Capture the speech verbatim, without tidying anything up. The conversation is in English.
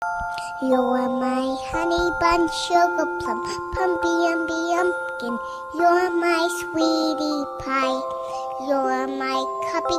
You're my honey bun, sugar plum, pumpy umby umpkin. You're my sweetie pie. You're my cuppy